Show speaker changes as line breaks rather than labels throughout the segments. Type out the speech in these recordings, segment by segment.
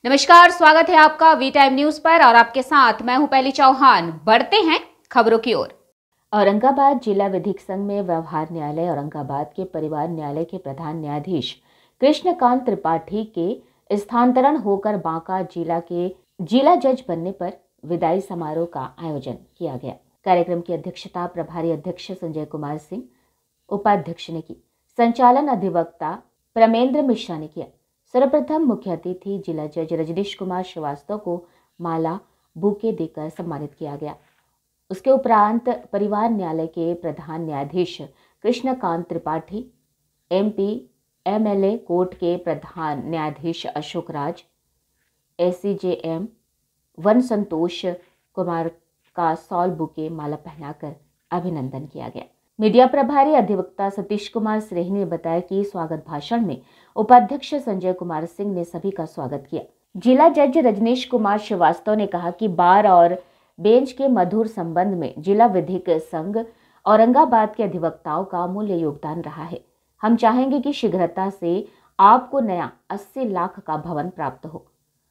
नमस्कार, स्वागत है आपका वी टाइम न्यूज पर और आपके साथ मैं हूं पहली चौहान। बढ़ते हैं खबरों की ओर। औरंगाबाद जिला विधिक संघ में व्यवहार न्यायालय औरंगाबाद के परिवार न्यायालय के प्रधान न्यायाधीश कृष्णकांत त्रिपाठी के स्थानांतरण होकर बांका जिला के जिला जज बनने पर विदाई समारोह का आयोजन किया गया। कार्यक्रम की अध्यक्षता प्रभारी अध्यक्ष संजय कुमार सिंह, उपाध्यक्ष ने की। संचालन अधिवक्ता प्रमेंद्र मिश्रा ने किया। सर्वप्रथम मुख्य अतिथि जिला जज रजनीश कुमार श्रीवास्तव को माला बुके देकर सम्मानित किया गया। उसके उपरांत परिवार न्यायालय के प्रधान न्यायाधीश Krishnakant Tripathi, MP MLA court के प्रधान न्यायाधीश अशोक राज, SCJM वन संतोष कुमार का सॉल बुके माला पहनाकर अभिनंदन किया गया। मीडिया प्रभारी अधिवक्ता सतीश कुमार स्नेही ने बताया कि स्वागत भाषण में उपाध्यक्ष संजय कुमार सिंह ने सभी का स्वागत किया। जिला जज रजनीश कुमार श्रीवास्तव ने कहा कि बार और बेंच के मधुर संबंध में जिला विधिक संघ औरंगाबाद के अधिवक्ताओं का अमूल्य योगदान रहा है। हम चाहेंगे कि शीघ्रता से आपको नया 80 लाख का भवन प्राप्त हो।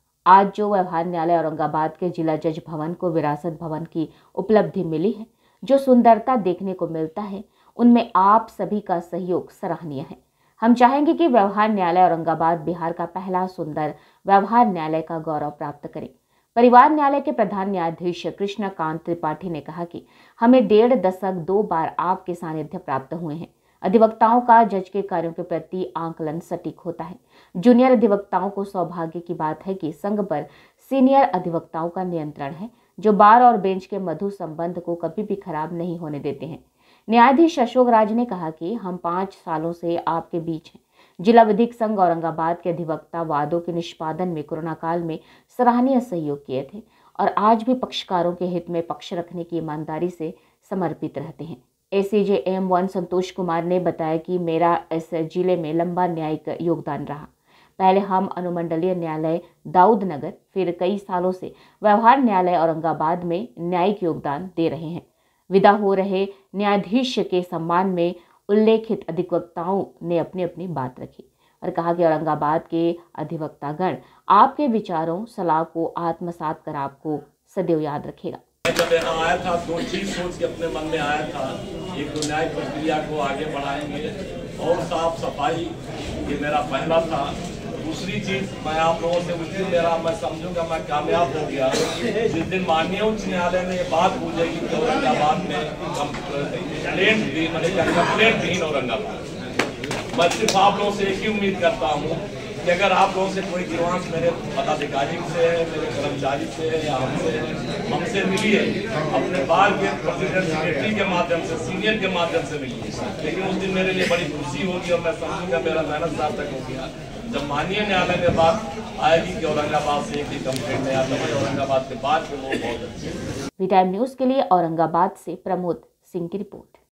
आज जो व्यवहार न्यायालय औरंगाबाद के जिला जज भवन को विरासत भवन की उपलब्धि मिली है, जो सुंदरता देखने को मिलता है, उनमें आप सभी का सहयोग सराहनीय है। हम चाहेंगे कि व्यवहार न्यायालय औरंगाबाद बिहार का पहला सुंदर व्यवहार न्यायालय का गौरव प्राप्त करे। परिवार न्यायालय के प्रधान न्यायाधीश कृष्णकांत त्रिपाठी ने कहा कि हमें 1.5 दशक 2 बार आपके सानिध्य प्राप्त हुए हैं। अधिवक्ताओं का जज के कार्यों के प्रति आंकलन सटीक होता है। जूनियर अधिवक्ताओं को सौभाग्य की बात है कि संघ पर सीनियर अधिवक्ताओं का नियंत्रण है, जो बार और बेंच के मधुर संबंध को कभी भी खराब नहीं होने देते हैं। न्यायाधीश अशोक राज ने कहा कि हम 5 सालों से आपके बीच हैं। जिला विधिक संघ औरंगाबाद के अधिवक्ता वादों के निष्पादन में कोरोना काल में सराहनीय सहयोग किए थे और आज भी पक्षकारों के हित में पक्ष रखने की ईमानदारी से समर्पित रहते हैं। SCJM वन संतोष कुमार ने बताया कि मेरा इस जिले में लंबा न्यायिक योगदान रहा। पहले हम अनुमंडलीय न्यायालय दाऊदनगर, फिर कई सालों से व्यवहार न्यायालय औरंगाबाद में न्यायिक योगदान दे रहे हैं। विदा हो रहे न्यायाधीश के सम्मान में उल्लेखित अधिवक्ताओं ने अपनी अपनी बात रखी और कहा कि औरंगाबाद के अधिवक्तागण आपके विचारों सलाह को आत्मसात कर आपको सदैव याद रखेगा।
जब यहाँ आया था, 2 चीज सोच के अपने मन में आया था। एक तो न्याय प्रक्रिया को आगे बढ़ाएंगे और साफ सफाई, ये मेरा पहला था। दूसरी चीज मैं आप लोगों से उस दिन मैं समझूंगा मैं कामयाब हो गया जिस दिन माननीय उच्च न्यायालय ने ये बात पूछेगी कि औरंगाबाद में कंप्लेंट विहीन औरंगाबाद। मैं सिर्फ आप लोगों से एक ही उम्मीद करता हूँ कि अगर आप लोगों से कोई ग्रीवांस मेरे पदाधिकारी से है, मेरे कर्मचारी से है या हमसे मिली है, अपने बार के प्रेसिडेंट सेक्रेटरी के माध्यम से, सीनियर के माध्यम से मिली है, लेकिन उस दिन मेरे लिए बड़ी खुशी होगी और मैं समझूंगा मेरा मेहनत सार्थक हो गया जब माननीय न्यायालय में बात आएगी कि औरंगाबाद से एक ही कंप्लेंट नहीं आता है। औरंगाबाद के बाद के लोग बहुत अच्छे।
वी टाइम न्यूज के लिए औरंगाबाद से प्रमोद सिंह की रिपोर्ट।